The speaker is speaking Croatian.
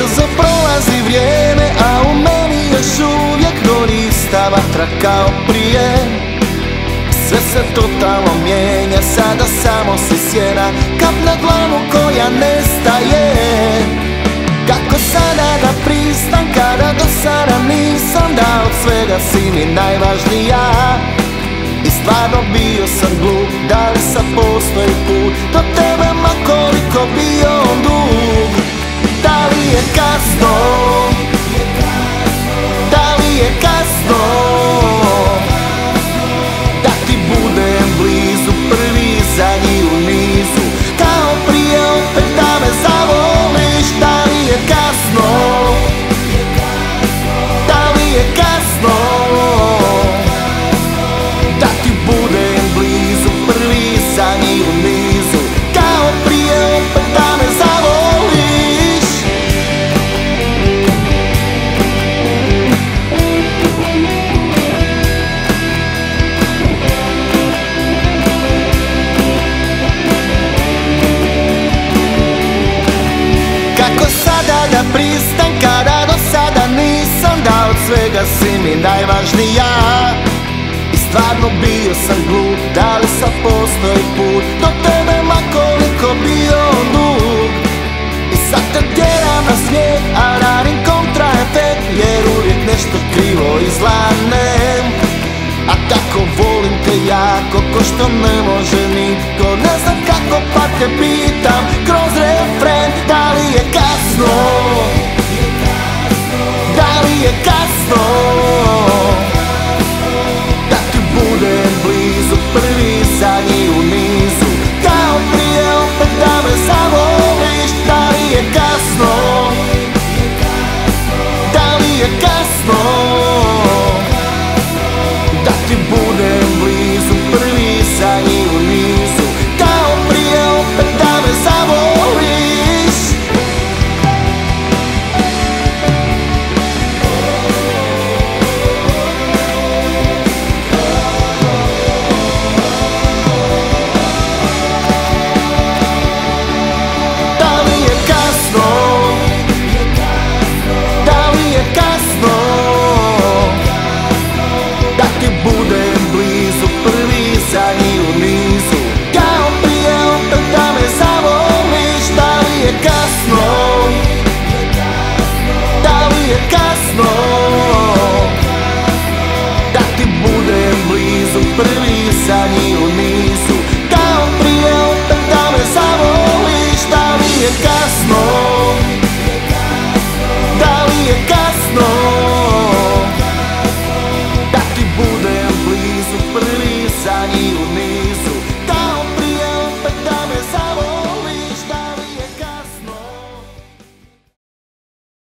Brzo prolazi vrijeme, a u meni još uvijek gori ista vatra kao prije. Sve se totalno mijenja, sada samo si sjena, kap na dlanu koja nestaje. Kako sada da pristam kada do sada nisam, da od svega si mi najvažnija. I stvarno bio sam glup, da li sad postoji put do tebe, ma koliko bio on dug. Da li je kasno, da li je kasno, da ti budem blizu, prvi zadnji u nizu, kao prije opet da me zavoliš. Da li je kasno, da li je kasno, da ti budem blizu, prvi zadnji u nizu, kao prije opet da me zavoliš. Kako sada da pristam kada do sada nisam, da od svega si mi najvažnija. I stvarno bio sam glup, da li sad postoji put do tebe, ma koliko bio on dug. I sad te tjeram na snijeg, a radim kontra efekt, jer uvijek nešto krivo izlanem. A tako volim te jako, ko što ne može nitko. Ne znam kako pa te pitam,